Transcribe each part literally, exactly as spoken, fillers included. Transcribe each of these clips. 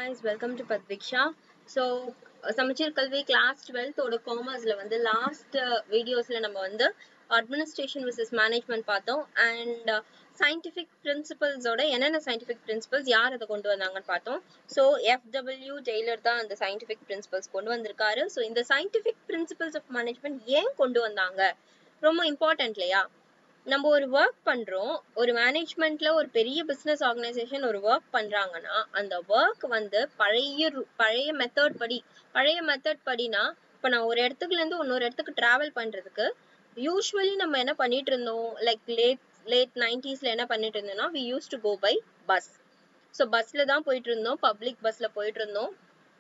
guys, welcome to Padviksha. So, Samachir Kalvi class twelfth oda commerce la வந்து last uh, videos la நம்ம வந்து administration versus management பார்த்தோம் and uh, scientific principles ஓட என்னென்ன scientific principles யார் அதை கொண்டு வந்தாங்கன்னு பார்த்தோம். So, F W Taylor தான் அந்த scientific principles கொண்டு வந்திருக்காரு. So, இந்த scientific principles of management ஏன் கொண்டு வந்தாங்க? ரொம்ப important இல்லையா? நம்ம ஒரு ஒர்க் பண்றோம், ஒரு மேனேஜ்மெண்ட்ல ஒரு பெரிய பிசினஸ் ஆர்கனைசேஷன் ஒரு ஒர்க் பண்றாங்கன்னா அந்த ஒர்க் வந்து பழைய பழைய மெத்தட் படி பழைய மெத்தட் படினா இப்ப நான் ஒரு இடத்துக்குல இருந்து இன்னொரு இடத்துக்கு டிராவல் பண்றதுக்கு யூஸ்வலி நம்ம என்ன பண்ணிட்டு இருந்தோம், லைக் லேட் லேட் நைன்டிஸ்ல என்ன பண்ணிட்டு இருந்தோம்னா we used to go by bus. So பஸ்ல தான் போயிட்டு இருந்தோம், பப்ளிக் பஸ்ல போயிட்டு இருந்தோம்.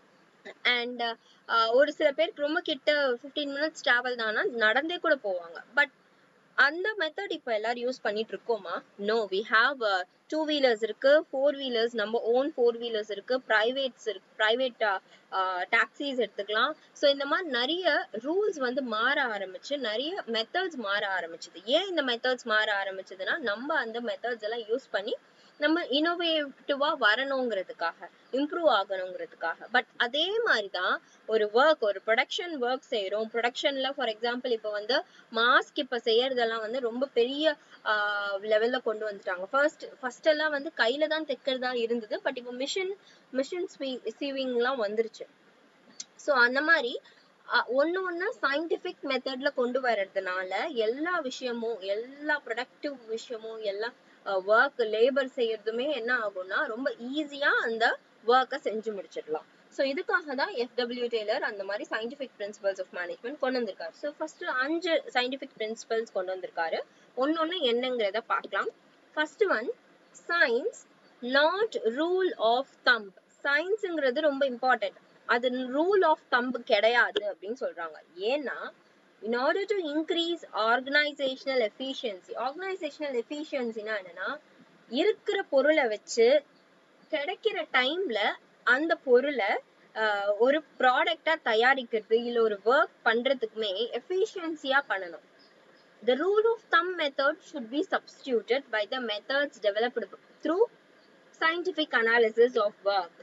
அண்ட் ஒரு சில பேருக்கு ரொம்ப கிட்ட ஃபிஃப்டீன் மினிட்ஸ் டிராவல் தானா நடந்தே கூட போவாங்க. பட் அந்த மெத்தட் இப்ப எல்லாரும் யூஸ் பண்ணிட்டு இருக்கோமா? No, we have two wheelers இருக்கு, ஃபோர் வீலர்ஸ், நம்ம ஓன் ஃபோர் வீலர்ஸ் இருக்கு, பிரைவேட்ஸ் இருக்கு, பிரைவேட் டாக்ஸிஸ் எடுத்துக்கலாம். ஸோ இந்த மாதிரி நிறைய ரூல்ஸ் வந்து மாற ஆரம்பிச்சு, நிறைய மெத்தட்ஸ் மாற ஆரம்பிச்சது. ஏன் இந்த மெத்தட்ஸ் மாற ஆரம்பிச்சதுன்னா நம்ம அந்த மெத்தட்ஸ் எல்லாம் யூஸ் பண்ணி நம்ம இனோவேட்டிவா வரணுங்கிறதுக்காக, இம்ப்ரூவ் ஆகணுங்கிறதுக்காக. பட் அதே மாதிரிதான் ஒரு ஒர்க், ஒரு ப்ரொடக்ஷன் ஒர்க் செய்யறோம். ப்ரொடக்ஷன்ல ஃபார் எக்ஸாம்பிள் இப்ப வந்து மாஸ்க் இப்ப செய்யறதெல்லாம் வந்து ரொம்ப பெரிய ஆஹ் லெவல்ல கொண்டு வந்துட்டாங்க. ஃபர்ஸ்ட் ஃபர்ஸ்ட் எல்லாம் வந்து கையில தான் தைக்கிறதா இருந்தது. பட் இப்போ மிஷின் மிஷின் சீவிங் எல்லாம் வந்துருச்சு. ஸோ அந்த மாதிரி ஒன்னு ஒன்னு சயின்டிபிக் மெத்தட்ல கொண்டு வர்றதுனால எல்லா விஷயமும், எல்லா ப்ரொடக்டிவ் விஷயமும், எல்லா ஒர்க் லேபர் செய்யறதுமே என்ன ஆகும்னா ரொம்ப ஈஸியா அந்த ஒர்க்கை செஞ்சு முடிச்சிடலாம். ஸோ இதுக்காக தான் எஃப் டபிள்யூ டெய்லர் அந்த மாதிரி சயின்டிபிக் பிரின்சிபல்ஸ் ஆஃப் மேனேஜ்மெண்ட் கொண்டு வந்திருக்காரு. ஸோ ஃபர்ஸ்ட் அஞ்சு சயின்டிபிக் பிரின்சிபல்ஸ் கொண்டு வந்திருக்காரு. ஒன்னொன்னு என்னங்கிறத பார்க்கலாம். First one, science not rule of thumb. சயின்ஸுங்கிறது ரொம்ப இம்பார்ட்டன்ட், அது ரூல் ஆஃப் தம்ப் கிடையாது அப்படின்னு சொல்றாங்க. ஏன்னா in order to increase organizational efficiency, organizational efficiency னா என்னன்னா இருக்கிற பொருளை வச்சு கிடைக்கிற டைம்ல அந்த பொருளை ஆஹ் ஒரு ப்ராடக்டா தயாரிக்கிறது இல்ல ஒரு ஒர்க் பண்றதுக்குமே எஃபிஷியன்சியா பண்ணணும். The rule of thumb method should be substituted by the methods developed through scientific analysis of work.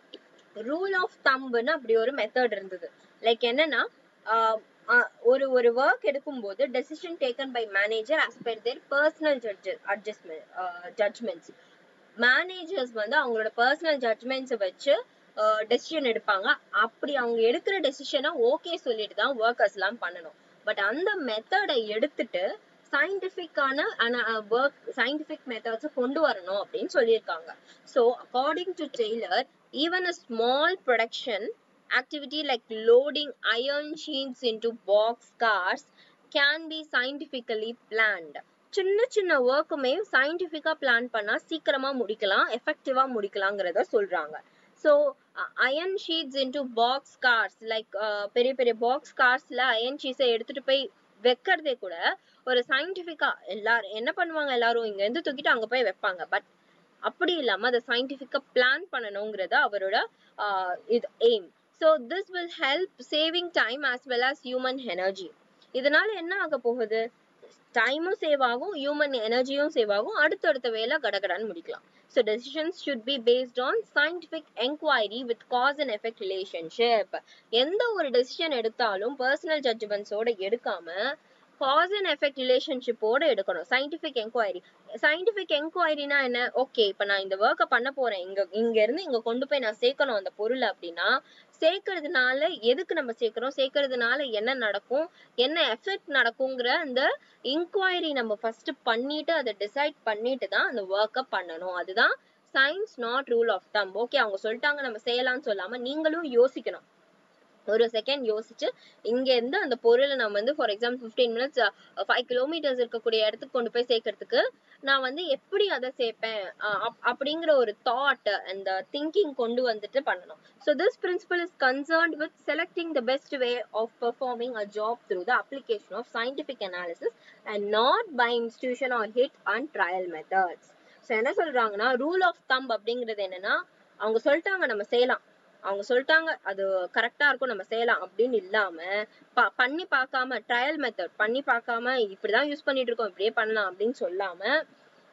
Rule of தம்ப்னு அப்படி ஒரு மெத்தட் இருந்தது. லைக் என்னன்னா ஒரு ஒரு ஒர்க் எடுக்கும் போது decision taken by manager as per their personal adjustment judgments. Managers வந்து அவங்களோட பர்சனல் ஜட்ஜ்மெண்ட்ஸை வச்சு டெசிஷன் எடுப்பாங்க. அப்படி அவங்க எடுக்கிற டெசிஷனை ஓகே சொல்லிட்டு தான் ஒர்க்கர்ஸ் எல்லாம் பண்ணணும். பட் அந்த மெத்தடை எடுத்துட்டு சயின்டிபிக்கான ஒர்க் சயின்டிபிக் மெத்தட்ஸ் கொண்டு வரணும் அப்படின்னு சொல்லியிருக்காங்க. So according to Taylor, even a small production activity like loading iron sheets into box cars can be scientifically planned. சின்ன சின்ன ஒர்க்குமே சயின்டிபிக்கா பிளான் பண்ணா சீக்கிரமா முடிக்கலாம், எஃபெக்டிவா முடிக்கலாங்கிறத சொல்றாங்க. So iron sheets into box cars, like பெரிய பெரிய பாக்ஸ் கார்ஸ்ல அயன் ஷீட்ஸை எடுத்துட்டு போய் வைக்கிறதே கூட ஒரு சயின்டிபிக்கா எல்லாரும் என்ன பண்ணுவாங்க, எல்லாரும் இங்க இருந்து தூக்கிட்டு அங்க போய் வைப்பாங்க. பட் அப்படி இல்லாம அதை சயின்டிபிக்கா பிளான் பண்ணணுங்கிறது அவரோட இது aim. So this will help saving time as well as human energy. இதனால என்ன ஆக போகுது, டைமும் சேவ் ஆகும், ஹியூமன் எனர்ஜியும் சேவ் ஆகும், அடுத்தடுத்த வேலை கடகடான்னு முடிக்கலாம். So decisions should be based on scientific enquiry with cause and effect relationship. எந்த ஒரு டெசிஷன் எடுத்தாலும் பர்சனல் ஜட்ஜ்மெண்ட்ஸோட எடுக்காம காஸ் அண்ட் எஃபெக்ட் ரிலேஷன்ஷிப்போட எடுக்கணும். சயின்டிபிக் என்கொயரி, சயின்டிபிக் என்கொயரினா என்ன, ஓகே இப்ப நான் இந்த ஒர்க்கை பண்ண போறேன், இங்க இங்க இருந்து இங்க கொண்டு போய் நான் சேர்க்கணும் அந்த பொருள் அப்படின்னா, சேர்க்கறதுனால எதுக்கு நம்ம சேர்க்கிறோம், சேர்க்கறதுனால என்ன நடக்கும், என்ன எஃபெக்ட் நடக்குங்கிற அந்த இன்கொயரி நம்ம ஃபர்ஸ்ட் பண்ணிட்டு அதை டிசைட் பண்ணிட்டு தான் அந்த ஒர்க்கை பண்ணணும். அதுதான் science not rule of thumb. Okay அவங்க சொல்லிட்டாங்க நம்ம செய்யலாம்னு சொல்லாம நீங்களும் யோசிக்கணும். ஒரு செகண்ட் யோசிச்சு இங்க இருந்து அந்த பொருளை நம்ம வந்து for example fifteen minutes five kilometres இருக்கக்கூடிய இடத்துக்கு கொண்டு போய் சேர்க்கறதுக்கு நான் வந்து எப்படி அதை சேர்ப்பேன் அப்படிங்கிற ஒரு தாட் அந்த திங்கிங் கொண்டு வந்துட்டு பண்ணணும். So this principle is concerned with selecting the best way of performing a job through the application of scientific analysis and not by institution or hit and trial methods. ஸோ என்ன சொல்றாங்கன்னா rule of thumb அப்படிங்கிறது என்னன்னா, அவங்க சொல்லிட்டாங்க நம்ம செய்யலாம், அவங்க சொல்லிட்டாங்க அது கரெக்டா இருக்கும் நம்ம செய்யலாம் அப்படின்னு இல்லாம பண்ணி பார்க்காம ட்ரையல் மெத்தட் பண்ணி பார்க்காம இப்படிதான் யூஸ் பண்ணிட்டு இருக்கோம் இப்படியே பண்ணலாம் அப்படின்னு சொல்லாம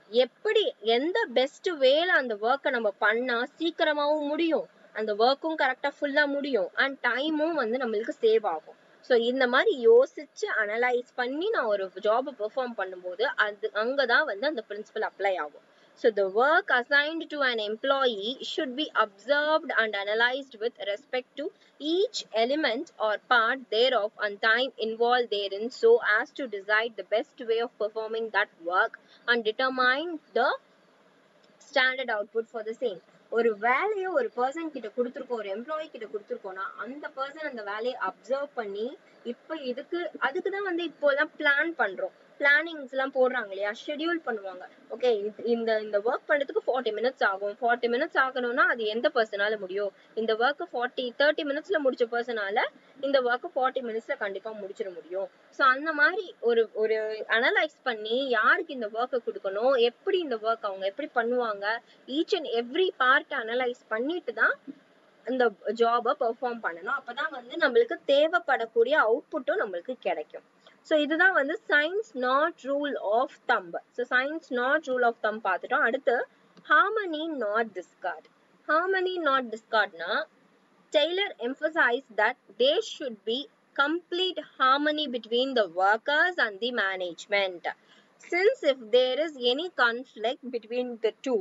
எப்படி எந்த பெஸ்ட் வேல அந்த ஒர்க்கை நம்ம பண்ணா சீக்கிரமாவும் முடியும், அந்த ஒர்க்கும் கரெக்டா ஃபுல்லா முடியும், அண்ட் டைமும் வந்து நம்மளுக்கு சேவ் ஆகும். ஸோ இந்த மாதிரி யோசிச்சு அனலைஸ் பண்ணி நான் ஒரு ஜாபை பெர்ஃபார்ம் பண்ணும்போது அது அங்கதான் வந்து அந்த பிரின்சிபல் அப்ளை ஆகும். So the work assigned to an employee should be observed and analyzed with respect to each element or part thereof and time involved therein, so as to decide the best way of performing that work and determine the standard output for the same. ஒரு வேலையை ஒரு person கிட்ட கொடுத்துருக்கோம், ஒரு employee கிட்ட கொடுத்துருக்கோம்னா அந்த person அந்த வேலையை அப்சர்வ் பண்ணி இப்ப இதுக்கு அதுக்குதான் வந்து இப்போ எல்லாம் பிளான் பண்றோம், பிளானிங்ஸ் எல்லாம் போடுறாங்க இல்லையா, ஷெட்யூல் பண்ணுவாங்க. ஓகே, இந்த இந்த ஒர்க் பண்றதுக்கு ஃபார்ட்டி மினிட்ஸ் ஆகும், ஃபார்ட்டி மினிட்ஸ் ஆகணும்னா அது எந்த பர்சனால முடியும், இந்த ஒர்க் ஃபார்ட்டி தேர்ட்டி மினிட்ஸ்ல முடிச்ச பர்சனால இந்த ஒர்க் ஃபார்ட்டி மினிட்ஸ்ல கண்டிப்பா முடிச்சிட முடியும். ஸோ அந்த மாதிரி ஒரு ஒரு அனலைஸ் பண்ணி யாருக்கு இந்த ஒர்க்கை கொடுக்கணும், எப்படி இந்த ஒர்க் அவங்க எப்படி பண்ணுவாங்க, each and every part analyse பண்ணிட்டு தான் இந்த ஜாபை பெர்ஃபார்ம் பண்ணணும். அப்பதான் வந்து நம்மளுக்கு தேவைப்படக்கூடிய அவுட்புட்டும் நம்மளுக்கு கிடைக்கும். ஸோ இதுதான் வந்து science not rule of thumb. So science not rule of thumb பார்த்துட்டோம். அடுத்து harmony not discord. Harmony not டிஸ்கார்ட்னா Taylor emphasized that there should be complete harmony between the workers and the management. Since if there is any conflict between the two,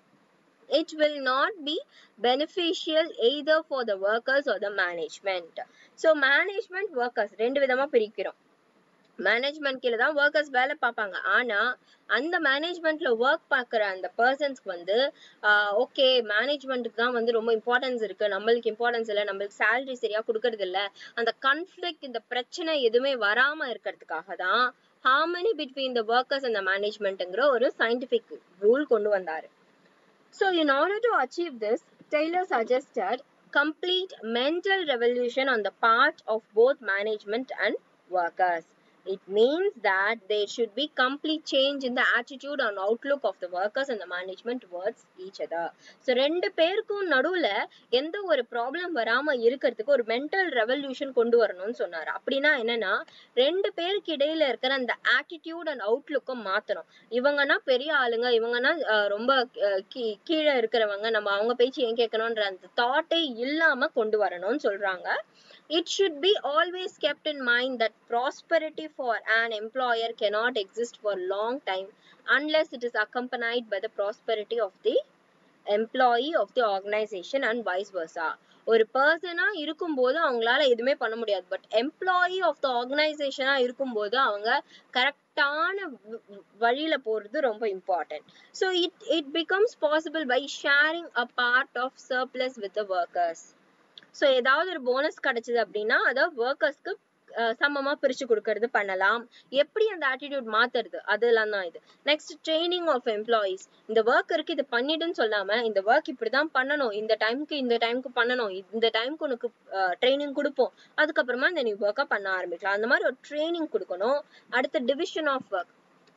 it will not be beneficial either for the workers or the management. So management workers ரெண்டு விதமா பிரிக்கிறோம். Management கீழே தான் workers வேலை பார்ப்பாங்க. ஆனா அந்த மேனேஜ்மெண்ட்ல work பார்க்குற அந்த பர்சன்ஸ்க்கு வந்து ஓகே மேனேஜ்மெண்ட்டுக்கு தான் வந்து ரொம்ப இம்பார்ட்டன்ஸ் இருக்கு, நம்மளுக்கு இம்பார்ட்டன்ஸ் இல்லை, நம்மளுக்கு சேலரி சரியா கொடுக்கறது இல்லை, அந்த கான்ஃபிளிக்ட் இந்த பிரச்சனை எதுவுமே வராம இருக்கிறதுக்காக தான் harmony between the workers and the மேனேஜ்மெண்ட்ங்கிற ஒரு சயின்டிபிக் ரூல் கொண்டு வந்தாரு. So in order to achieve this, Taylor suggested complete mental revolution on the part of both management and workers. It means that there should be complete change in the attitude and outlook of the workers and the management towards each other. So ரெண்டு பேருக்கும் நடுவுல எந்த ஒரு problem வராம இருக்கிறதுக்கு ஒரு mental revolution கொண்டு வரணும்னு சொன்னாரு. அப்படின்னா என்னன்னா ரெண்டு பேருக்கு இடையில இருக்கிற அந்த ஆட்டிடியூட் அண்ட் அவுட்லுக்கும் மாத்தணும். இவங்கன்னா பெரிய ஆளுங்க, இவங்கன்னா ரொம்ப கீழே இருக்கிறவங்க, நம்ம அவங்க பேச்சு ஏன் கேட்கணும்ன்ற அந்த தாட்டே இல்லாம கொண்டு வரணும்னு சொல்றாங்க. It should be always kept in mind that prosperity for an employer cannot exist for a long time unless it is accompanied by the prosperity of the employee of the organization and vice versa. ஒரு பர்சனா இருக்கும்போது அவங்களால எதுவுமே பண்ண முடியாது, but employee of the ஆர்கனைசேஷனா இருக்கும்போது அவங்க கரெக்டான வழியில போறது ரொம்ப important. So it it becomes possible by sharing a part of surplus with the workers. So ஏதாவது ஒரு போனஸ் கிடைச்சது அப்படின்னா அதை ஒர்க்கர்ஸ்க்கு சமமா பிரிச்சு கொடுக்கறது பண்ணலாம். எப்படி அந்த ஆட்டிடியூட் மாத்துறது அதெல்லாம் தான் இது. Next training of employees. இந்த ஒர்க் இருக்கு இது பண்ணிடுன்னு சொல்லாம இந்த ஒர்க் இப்படிதான் பண்ணணும், இந்த டைமுக்கு இந்த டைமுக்கு பண்ணணும், இந்த டைமுக்கு உனக்கு ட்ரைனிங் கொடுப்போம், அதுக்கப்புறமா இந்த நீ ஒர்க்கா பண்ண ஆரம்பிக்கலாம், அந்த மாதிரி ஒரு ட்ரைனிங் கொடுக்கணும். அடுத்த டிவிஷன் ஆஃப் ஒர்க்.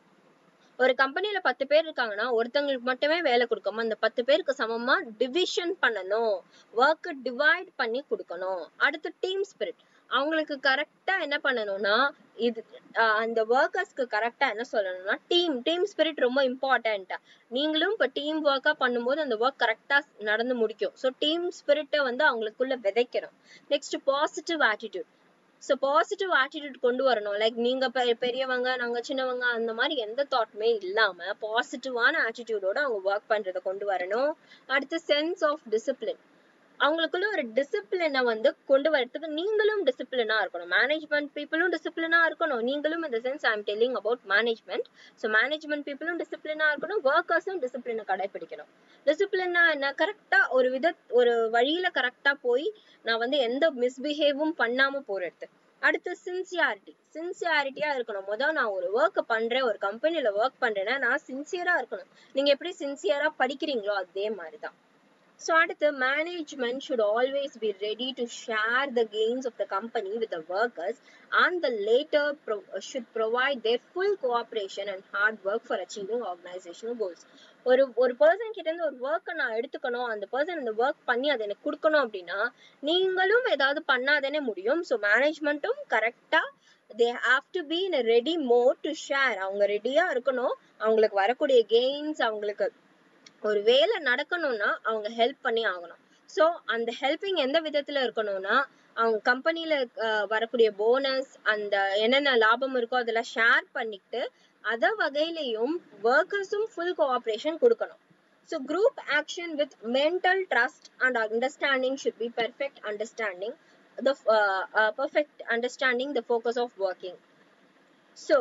ஒரு கம்பெனில பத்து பேர் இருக்காங்கன்னா ஒருத்தங்களுக்கு மட்டுமே வேலை கொடுக்காம அந்த பத்து பேருக்கு சமமா டிவிஷன் பண்ணணும், ஒர்க் டிவைட் பண்ணி கொடுக்கணும். அடுத்து டீம் ஸ்பிரிட். அவங்களுக்கு கரெக்டா என்ன பண்ணணும்னா இது அந்த ஒர்க்கர்ஸ்க்கு கரெக்டா என்ன சொல்லணும்னா டீம் டீம் ஸ்பிரிட் ரொம்ப இம்பார்ட்டன்ட். நீங்களும் இப்ப டீம் ஒர்க்கா பண்ணும்போது அந்த ஒர்க் கரெக்டா நடந்து முடிக்கும். ஸோ டீம் ஸ்பிரிட்டை வந்து அவங்களுக்குள்ள விதைக்கணும். Next positive attitude. So positive attitude கொண்டு வரணும். லைக் நீங்க பெரியவங்க நாங்க சின்னவங்க அந்த மாதிரி எந்த தாட்டுமே இல்லாம பாசிட்டிவான ஆட்டிடியூடோட அவங்க ஒர்க் பண்றதை கொண்டு வரணும். அடுத்து சென்ஸ் ஆஃப் டிசிப்ளின். அவங்களுக்குள்ள ஒரு டிசிப்ளினை வந்து கொண்டு வரதுக்கு நீங்களும் டிசிப்ளினா இருக்கணும், மேனேஜ்மெண்ட் பீப்புளும் டிசிப்ளினா இருக்கணும், நீங்களும் இந்த sense I am telling about management. So management பீப்புளும் டிசிப்ளினா இருக்கணும், ஒர்க்கர்ஸும் டிசிப்ளினை கடைபிடிக்கணும். டிசிப்ளின்னா என்ன, கரெக்டா ஒரு வித ஒரு வழியில கரெக்டா போய் நான் வந்து எந்த மிஸ்பிஹேவும் பண்ணாம போறது. அடுத்து சின்சியாரிட்டி. சின்சியாரிட்டியா இருக்கணும். முதல் நான் ஒரு ஒர்க் பண்றேன், ஒரு கம்பெனில ஒர்க் பண்றேன்னா நான் சின்சியரா இருக்கணும். நீங்க எப்படி சின்சியரா படிக்கிறீங்களோ அதே மாதிரிதான். So அடுத்து management should always be ready to share the gains of the company with the workers and the latter pro should provide their full cooperation and hard work for achieving organizational goals. ஒரு ஒரு person கிட்ட இருந்து ஒரு ஒர்க்கை நான் எடுத்துக்கணும், அந்த person அந்த ஒர்க் பண்ணி அதை எனக்கு கொடுக்கணும் அப்படின்னா நீங்களும் ஏதாவது பண்ணாதானே முடியும். ஸோ மேனேஜ்மெண்ட்டும் கரெக்டா they have to be in a ready mode to share. அவங்க ரெடியா இருக்கணும், அவங்களுக்கு வரக்கூடிய கெயின்ஸ், அவங்களுக்கு ஒரு வேலை நடக்கணும்னா அவங்க ஹெல்ப் பண்ணி ஆகணும். ஸோ அந்த ஹெல்பிங் எந்த விதத்துல இருக்கணும்னா, அவங்க கம்பெனில வரக்கூடிய போனஸ், அந்த என்னென்ன லாபம் இருக்கோ அதெல்லாம் ஷேர் பண்ணிட்டு அத வகையிலையும் ஒர்க்கர்ஸும் ஃபுல் கோஆபரேஷன் கொடுக்கணும். So group action with mental trust and understanding should be perfect understanding, the uh, uh, perfect understanding the focus of working. So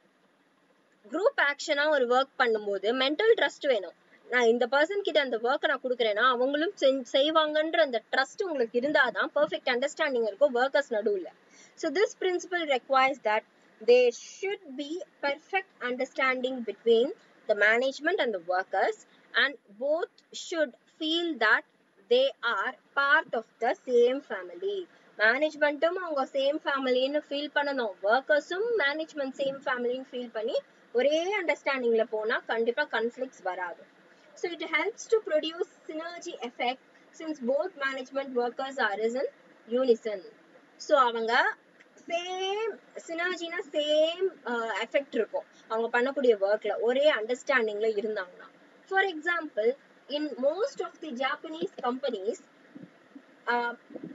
group action ஆ ஒரு ஒர்க் பண்ணும்போது மென்டல் ட்ரஸ்ட் வேணும். நான் இந்த பர்சன் கிட்ட அந்த ஒர்க்கை நான் கொடுக்குறேன்னா அவங்களும் செய்வாங்கன்ற அந்த ட்ரஸ்ட் உங்களுக்கு இருந்தாதான் பர்ஃபெக்ட் அண்டர்ஸ்டாண்டிங் இருக்கும் ஒர்க்கர்ஸ் நடுவில். So this principle requires that there should be perfect understanding between the management and the workers, and both should feel that they are part of the same family. மேனேஜ்மெண்ட்டும் அவங்க same ஃபேமிலின்னு feel பண்ணணும், ஒர்க்கர்ஸும் management same ஃபேமிலின்னு feel பண்ணி ஒரே அண்டர்ஸ்டாண்டிங்ல போனா கண்டிப்பா கன்ஃப்ளிக்ட்ஸ் வராது. So it helps to produce synergy effect since both management workers are in unison. So அவங்க சேம் சினர்ஜினா சேம் எஃபெக்ட் இருக்கும் அவங்க பண்ணக்கூடிய ஒர்க்ல, ஒரே அண்டர்ஸ்டாண்டிங்ல இருந்தாங்கன்னா. For example, in most of the Japanese companies, uh,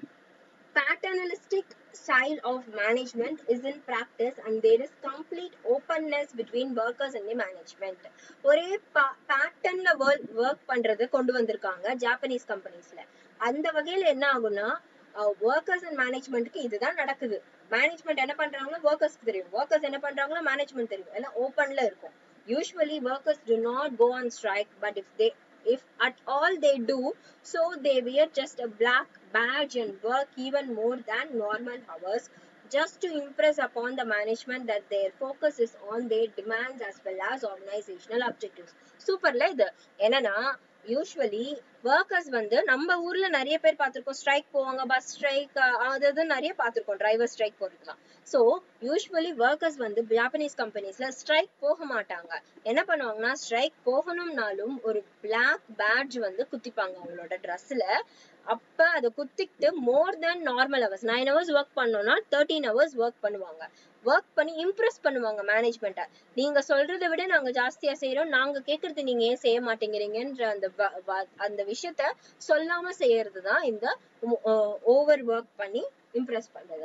paternalistic style of management is in practice and there is complete openness between workers and the management. ஒரே பேட்டர்ன்ல ஒர்க் பண்றது கொண்டு வந்திருக்காங்க ஜாப்பனீஸ் கம்பெனிஸ்ல. அந்த வகையில என்ன ஆகும்னா, ஒர்க்கர்ஸ் அண்ட் மேனேஜ்மெண்ட்க்கு இதுதான் நடக்குது. மேனேஜ்மெண்ட் என்ன பண்றாங்களோ ஒர்க்கர்ஸ்க்கு தெரியும், ஒர்க்கர்ஸ் என்ன பண்றாங்களோ மேனேஜ்மெண்ட் தெரியும், எல்லாம் ஓப்பன்ல இருக்கும். Usually workers do not go on strike, but if they if at all they do so, they wear just a black badge and work even more than normal hours just to impress upon the management that their focus is on their demands as well as organizational objectives. சூப்பர்ல இது. என்னன்னா usually workers வந்து நம்ம ஊர்ல நிறைய பேர் பார்த்திருக்கோம், strike போவாங்க, பஸ் ஸ்ட்ரைக் அது நிறைய பார்த்திருக்கோம், டிரைவர் ஸ்ட்ரைக் போறதுலாம். ஸோ யூஸ்வலி ஒர்க்கர்ஸ் வந்து ஜாப்பனீஸ் கம்பெனிஸ்ல ஸ்ட்ரைக் போக மாட்டாங்க. என்ன பண்ணுவாங்கன்னா, ஸ்ட்ரைக் போகணும்னாலும் ஒரு பிளாக் பேட்ஜ் வந்து குத்திப்பாங்க அவங்களோட ட்ரெஸ்ல. அப்ப அதை குத்திட்டு more than normal hours, nine hours work பண்ணோம்னா தேர்ட்டீன் ஹவர்ஸ் ஒர்க் பண்ணுவாங்க. ஒர்க் பண்ணி இம்ப்ரெஸ் பண்ணுவாங்க மேனேஜ்மெண்ட்டை. நீங்க சொல்றதை விட நாங்க ஜாஸ்தியா செய்யறோம், நாங்க கேட்கறது நீங்க ஏன் செய்ய மாட்டேங்கிறீங்கன்ற அந்த அந்த விஷயத்த சொல்லாம செய்யறதுதான் இந்த ஓவர் ஒர்க் பண்ணி இம்ப்ரெஸ் பண்றது.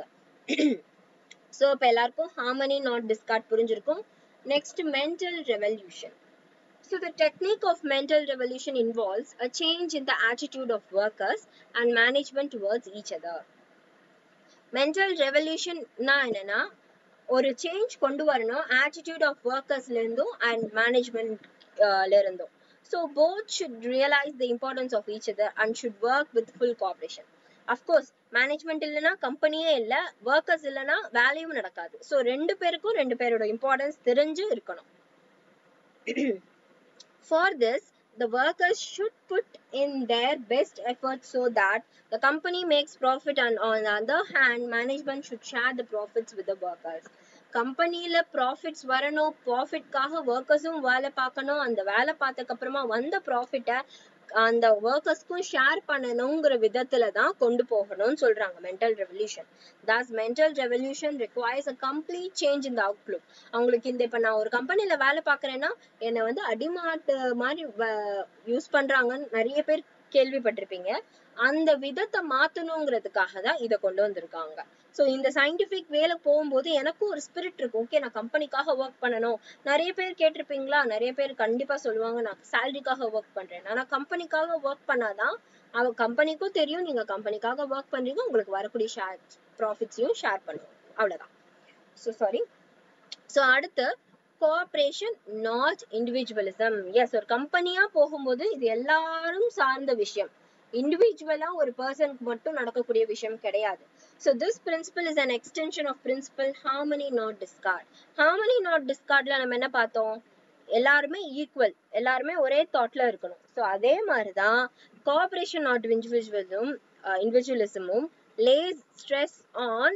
சோ இப்ப எல்லாருக்கும் ஹார்மனி நாட் டிஸ்கார்ட் புரிஞ்சிருக்கும். Next mental revolution. So the technique of mental revolution involves a change in the attitude of workers and management towards each other. Mental revolution na enna, ஒரு change கொண்டு வரணும் attitude of workers ல இருந்தும் and management ல இருந்தும். So both should realize the importance of each other and should work with full cooperation. Of course management இல்லனா கம்பெனியே இல்ல, workers இல்லனா வேலையும் நடக்காது. So ரெண்டு பேருக்கும் ரெண்டு பேரோட இம்பார்ட்டன்ஸ் தெரிஞ்சு இருக்கணும். For this, the workers should put in their best efforts so that the company makes profit, and on the other hand, management should share the profits with the workers. கம்பெனில profits வரணும், ப்ராஃபிட்காக ஒர்க்கர்ஸும் வேலை பார்க்கணும், அந்த வேலை பார்த்ததுக்கு அப்புறமா வந்த ப்ராஃபிட்டை அந்த ஒர்க்கர்ஸ்க்கும் ஷேர் பண்ணணுங்கிற விதத்துல தான் கொண்டு போகணும்னு சொல்றாங்க mental revolution. Thus mental revolution requires a complete change in the outlook. அவங்களுக்கு இந்த இப்ப நான் ஒரு கம்பெனில வேலை பார்க்கறேன்னா என்னை வந்து அடிமாட்டு மாதிரி யூஸ் பண்றாங்கன்னு நிறைய பேர் கேள்விப்பட்டிருப்பீங்க. அந்த விதத்தை மாத்தணுங்கிறதுக்காக தான் இதை கொண்டு வந்திருக்காங்க. ஸோ இந்த சயின்டிபிக் வேலை போகும்போது எனக்கும் ஒரு ஸ்பிரிட் இருக்கும், ஓகே நான் கம்பெனிக்காக ஒர்க் பண்ணணும். நிறைய பேர் கேட்டிருப்பீங்களா, நிறைய பேர் கண்டிப்பா சொல்லுவாங்க நான் சேலரிக்காக ஒர்க் பண்றேன். ஆனா கம்பெனிக்காக ஒர்க் பண்ணாதான் அவ கம்பெனிக்கும் தெரியும் நீங்க கம்பெனிக்காக ஒர்க் பண்றீங்க, உங்களுக்கு வரக்கூடிய ஷேர் ப்ராஃபிட்ஸையும் ஷேர் பண்ணுவோம், அவ்வளவுதான். So sorry. ஸோ அடுத்து கோஆபரேஷன் நாட் இண்டிவிஜுவலிசம். எஸ், ஒரு கம்பெனியா போகும்போது இது எல்லாரும் சார்ந்த விஷயம், இண்டிவிஜுவலா ஒரு பர்சனுக்கு மட்டும் நடக்கக்கூடிய விஷயம் கிடையாது. So this principle is an extension of principle harmony not discard. Harmony not discardல நம்ம என்ன பார்த்தோம், எல்லாருமே ஈக்குவல், எல்லாருமே ஒரே தாட்ல இருக்கணும். ஸோ அதே மாதிரிதான் கோஆபரேஷன் நாட் இண்டிவிஜுவலும் இண்டிவிஜுவலிசமும் lays stress on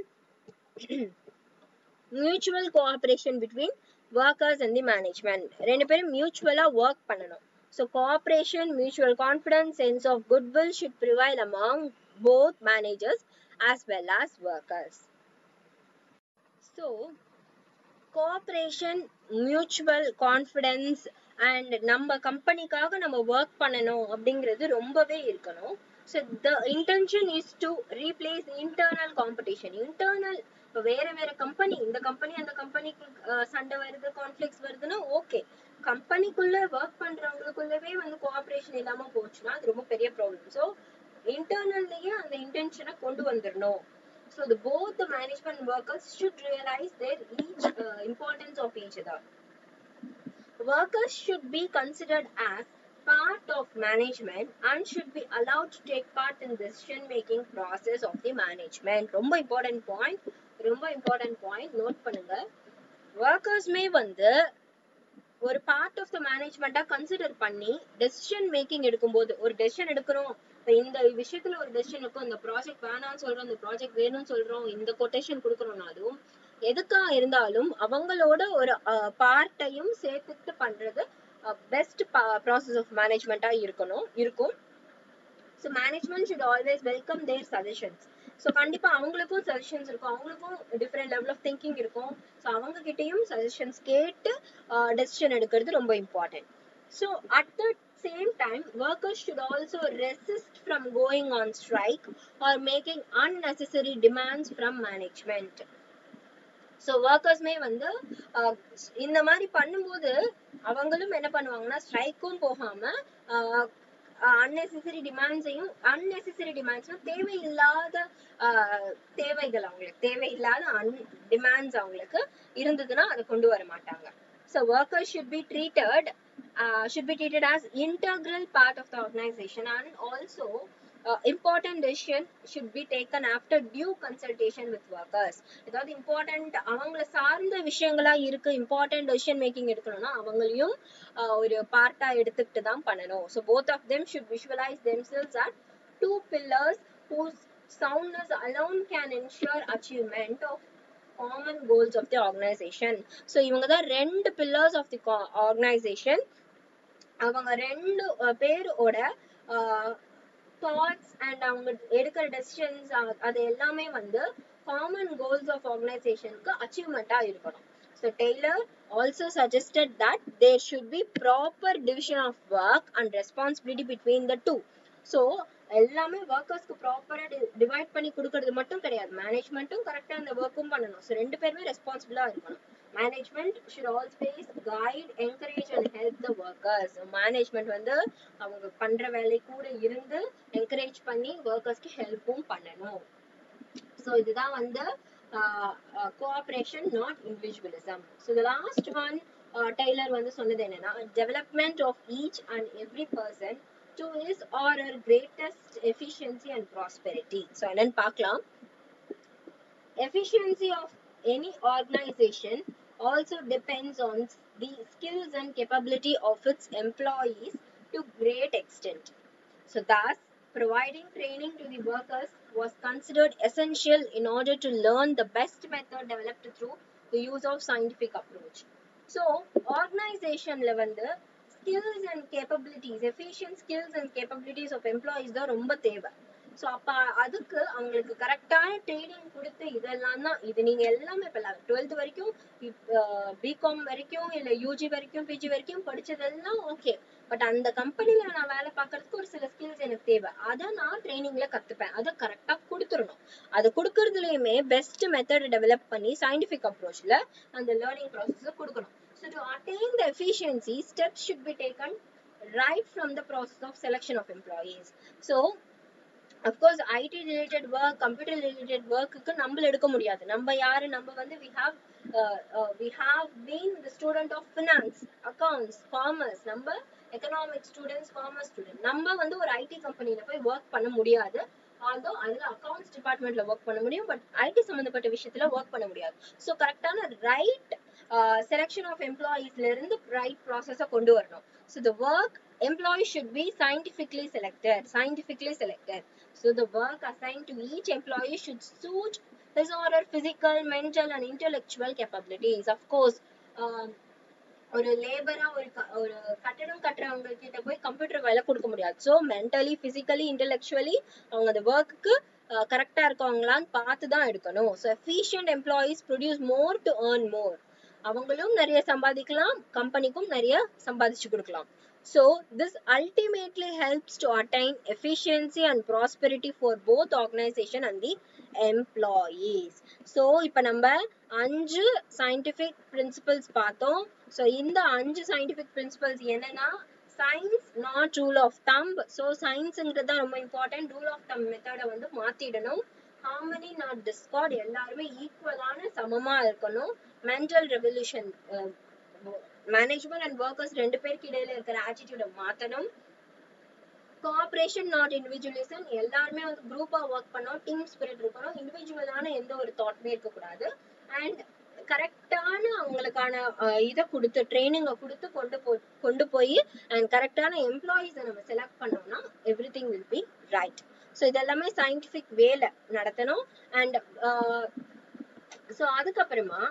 mutual cooperation between workers and the management. ரெண்டு பேரும் மியூச்சுவலா ஒர்க் பண்ணணும். So cooperation, mutual confidence, sense of goodwill should prevail among both managers as well as workers. So cooperation, mutual confidence and நம்ம கம்பெனிக்காக நம்ம work பண்ணணும் அப்படிங்கிறது ரொம்பவே இருக்கணும். So the intention is to replace internal competition. Internal இப்போ வேற வேற கம்பெனி, இந்த கம்பெனி அந்த கம்பெனிக்கு சண்டை வருது, கான்ஃபிளிக்ஸ் வருதுன்னா ஓகே. கம்பெனிக்குள்ள ஒர்க் பண்றவங்களுக்குள்ளவே வந்து கோஆப்ரேஷன் இல்லாம போச்சுன்னா அது ரொம்ப பெரிய ப்ராப்ளம். ஸோ இன்டர்னல்லையே அந்த இன்டென்ஷனை கொண்டு வந்துடணும். So the both the management workers should realize their each uh, importance of each other. Workers should be considered as part of management and should be allowed to take part in decision making process of the management. ரொம்ப important point, ரொம்ப important point note பண்ணுங்க. Workers may வந்து ஒரு part of the மேனேஜ்மெண்டா consider பண்ணி decision making எடுக்கும்போது, ஒரு decision எடுக்கிறோம், இந்த விஷயத்துல ஒரு டெசிஷன் இருக்கும், இந்த ப்ராஜெக்ட் வேணாம்னு சொல்றோம், இந்த ப்ராஜெக்ட் வேணும்னு சொல்றோம், இந்த கொட்டேஷன் கொடுக்கறோம்னாலும் எதுக்கா இருந்தாலும் அவங்களோட ஒரு பார்ட்டையும் சேர்த்துட்டு பண்றது பெஸ்ட் ப்ராசஸ் ஆஃப் மேனேஜ்மெண்டா இருக்கணும் இருக்கும். So management should always welcome their suggestions. So கண்டிப்பா அவங்களுக்கும் சஜஷன்ஸ் இருக்கும், அவங்களுக்கும் டிஃப்ரெண்ட் லெவல் ஆஃப் திங்கிங் இருக்கும். ஸோ அவங்க கிட்டையும் சஜஷன்ஸ் கேட்டு டெசிஷன் எடுக்கிறது ரொம்ப important. So at the same time workers should also resist from going on strike or making unnecessary demands from management. So ஒர்க்கர்ஸ்மே வந்து இந்த மாதிரி பண்ணும்போது அவங்களும் என்ன பண்ணுவாங்கன்னா ஸ்ட்ரைக்கும் போகாம unnecessary டிமாண்ட்ஸையும், unnecessary டிமாண்ட்ஸ்னா தேவையில்லாத தேவைகள், அவங்களுக்கு தேவையில்லாத அன் டிமாண்ட்ஸ் அவங்களுக்கு இருந்ததுன்னா அதை கொண்டு வர மாட்டாங்க. So workers should be treated uh, should be treated as integral part of the organization and also uh, important decision should be taken after due consultation with workers. ஏதாவது இம்பார்ட்டன்ட் அவங்கள சார்ந்த விஷயங்களா இருக்கு, இம்பார்ட்டன்ட் டெசிஷன் மேக்கிங் எடுக்கணும்னா அவங்களையும் ஒரு பார்ட்டா எடுத்துக்கிட்டு தான் பண்ணணும். So both of them should visualize themselves as two pillars whose soundness alone can ensure achievement of common goals of the organization. So இவங்க தான் ரெண்டு pillars of the organization. அவங்க ரெண்டு பேரோட தாட்ஸ் அண்ட் அவங்க எடுக்கிற டெசிஷன்ஸ் அது எல்லாமே வந்து காமன் கோல்ஸ் ஆஃப் ஆர்கனைசேஷனுக்கு அச்சீவ்மெண்டா இருக்கணும். So Taylor also suggested that there should be proper division of work and responsibility between the two. So எல்லாமே ஒர்க்கர்ஸ்க்கு ப்ராப்பரா டிவைட் பண்ணி கொடுக்கறது மட்டும் கிடையாது, மேனேஜ்மெண்ட்டும் கரெக்டா அந்த ஒர்க்கும் பண்ணணும். ஸோ ரெண்டு பேருமே ரெஸ்பான்சிபிளா இருக்கணும். Management should always guide, encourage and help the workers. Management வந்து அவங்க பண்ற வேலை கூட இருந்து என்கரேஜ் பண்ணி ஒர்க்கர்ஸ்க்கு ஹெல்ப்பும் பண்ணணும். ஸோ இதுதான் வந்து cooperation, not individualism. So the last one Taylor வந்து சொன்னது என்னன்னா, development of each and every person to his or her greatest efficiency and prosperity. So என்னன்னு பார்க்கலாம். Efficiency of any organization also depends on the skills and capability of its employees to great extent. So thus providing training to the workers was considered essential in order to learn the best method developed through the use of scientific approach. So organization level the skills and capabilities, efficient skills and capabilities of employees தான் ரொம்ப தேவை. So அப்போ அதுக்கு அவங்களுக்கு கரெக்டான training கொடுத்து இதெல்லாம் தான், இது நீங்க எல்லாமே இப்போ டுவெல்த் வரைக்கும் பிகாம் வரைக்கும் இல்லை யூஜி வரைக்கும் பிஜி வரைக்கும் படிச்சதெல்லாம் ஓகே, பட் அந்த கம்பெனில நான் வேலை பார்க்கறதுக்கு ஒரு சில ஸ்கில்ஸ் எனக்கு தேவை, அதை நான் ட்ரைனிங்ல கத்துப்பேன், அதை கரெக்டா கொடுத்துடணும். அதை கொடுக்கறதுலயுமே பெஸ்ட் மெத்தட் டெவலப் பண்ணி சயின்டிபிக் அப்ரோச்ல அந்த லேர்னிங் ப்ராசஸ் கொடுக்கணும். So to attain the efficiency, steps should be taken right from the process of selection of employees. So of course I T related work, computer related work க்கு நம்ம எடுக்க முடியாது. நம்ம யாரு, நம்ம வந்து we have uh, uh, we have been the student of finance, accounts, commerce, நம்ம economic students, commerce student. நம்ம வந்து ஒரு ஐடி கம்பெனில போய் ஒர்க் பண்ண முடியாது. although அதுல அக்கவுண்ட்ஸ் டிபார்ட்மெண்ட்ல ஒர்க் பண்ண முடியும், பட் ஐடி சம்பந்தப்பட்ட விஷயத்துல ஒர்க் பண்ண முடியாது. ஸோ கரெக்டான ரைட் செலக்ஷன் ஆஃப் எம்ப்ளாயீஸ்ல இருந்து ரைட் ப்ராசஸை கொண்டு வரணும். So the work employee should be scientifically selected scientifically selected so the work assigned to each employee should suit his or her physical, mental and intellectual capabilities. Of course um, ஒரு லேபரா ஒரு ஒரு கட்டடம் கட்டுறவங்க கிட்ட போய் computer வேலை கொடுக்க முடியாது. So mentally, physically, intellectually அவங்க அந்த ஒர்க்குக்கு கரெக்டா இருக்காங்களான்னு பார்த்து தான் எடுக்கணும். So efficient employees produce more to earn more. அவங்களும் நிறைய சம்பாதிக்கலாம், கம்பெனிக்கும் நிறைய சம்பாதிச்சு கொடுக்கலாம். So this ultimately helps to attain efficiency and prosperity for both organization and the employees. So இப்ப நம்ம அஞ்சு scientific principles பார்த்தோம். So இந்த அஞ்சு scientific principles என்னன்னா science not rule of thumb. So scienceங்கிறது ரொம்ப important. rule of thumb மெத்தட வந்து மாத்திடணும். harmony not discord. எல்லாருமே ஈக்குவலான சமமா இருக்கணும். mental revolution, management and workers ரெண்டு பேருக்கு இடையில இருக்கிற ஆட்டிடியூட மாத்தணும். Cooperation not individualism. எல்லாருமே வந்து குரூப்பா ஒர்க் பண்ணோம், டீம் ஸ்பிரிட் இருக்கணும், இண்டிவிஜுவலான எந்த ஒரு தாட்மே இருக்கக்கூடாது. அண்ட் கரெக்டான அவங்களுக்கான இதை கொடுத்து ட்ரைனிங்கை கொடுத்து கொண்டு போ கொண்டு போய் அண்ட் கரெக்டான எம்ப்ளாயீஸை நம்ம செலக்ட் பண்ணோம்னா everything will be right. So இதெல்லாமே சயின்டிஃபிக் வேல நடத்தணும். அண்ட் ஸோ அதுக்கப்புறமா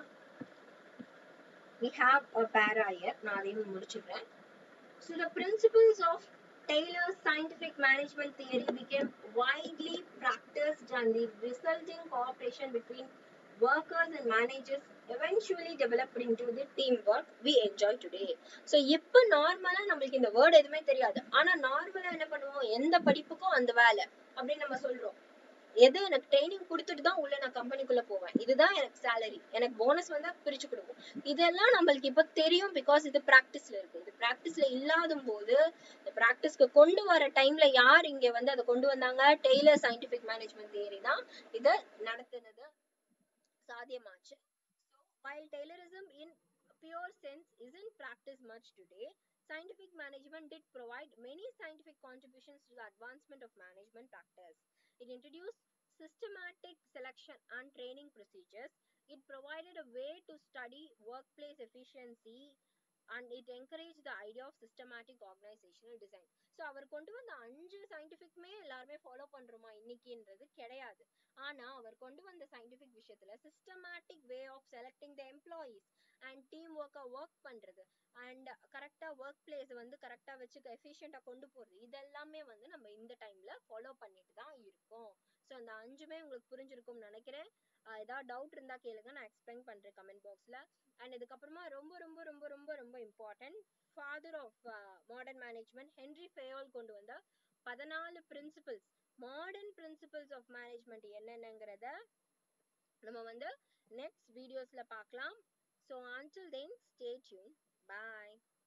we have a para here. நான் அதையும் முடிச்சுக்கிறேன். So the principles of Taylor's scientific management theory became widely practiced and the resulting cooperation between workers and managers eventually developed into the teamwork we enjoy today. So இப்போ நார்மலா நம்மளுக்கு இந்த word எதுவுமே தெரியாது. ஆனா நார்மலா என்ன பண்ணுவோம், எந்த படிப்புக்கும் அந்த வேலை அப்படின்னு நம்ம சொல்றோம். எது எனக்கு ட்ரைனிங் கொடுத்துட்டு தான் உள்ள நான் கம்பெனிக்குள்ள போவேன், இதுதான் எனக்கு சேலரி, எனக்கு போனஸ் வந்தா பிரிச்சு கொடுக்கும், இதெல்லாம் நம்மளுக்கு இப்ப தெரியும். பிகாஸ் இது பிராக்டிஸ்ல இருக்கு. இது பிராக்டிஸ்ல இல்லாத போது இந்த பிராக்டிஸ்க்கு கொண்டு வர டைம்ல யார் இங்க வந்து அதை கொண்டு வந்தாங்க, டெய்லர் சயின்டிபிக் மேனேஜ்மெண்ட் தியரி தான் இதை நடத்துனது சாத்தியமாச்சு. While Taylorism in pure sense isn't practiced much today, scientific management did provide many scientific contributions to the advancement of management practice. It introduced systematic selection and training procedures. It provided a way to study workplace efficiency and it encouraged the idea of systematic organizational design. So அவர் கொண்டு வந்த அஞ்சு சயின்டிஃபிக்மே எல்லாருமே follow பண்றோமா இன்னைக்குன்றது கிடையாது. ஆனா அவர் கொண்டு வந்த scientific விஷயத்துல systematic way of selecting the employees and team ஒர்க்கை ஒர்க் பண்றது அண்ட் கரெக்டா ஒர்க் பிளேஸ் வந்து கரெக்டா வச்சு எஃபிஷியண்டா கொண்டு போறது, இதெல்லாமே வந்து நம்ம இந்த டைம்ல ஃபாலோ பண்ணிட்டு தான் இருக்கோம். ஸோ அந்த அஞ்சுமே உங்களுக்கு புரிஞ்சிருக்கும்னு நினைக்கிறேன். ஏதாவது டவுட் இருந்தா கேளுங்க, நான் எக்ஸ்பிளைன் பண்றேன் கமெண்ட் பாக்ஸ்ல. அண்ட் இதுக்கப்புறமா ரொம்ப ரொம்ப ரொம்ப ரொம்ப ரொம்ப important, father of modern management Henry Fayol கொண்டு வந்த பதினாலு principles, modern principles of management என்னென்னங்கிறத நம்ம வந்து நெக்ஸ்ட் வீடியோஸ்ல பார்க்கலாம். So until then stay tuned. Bye.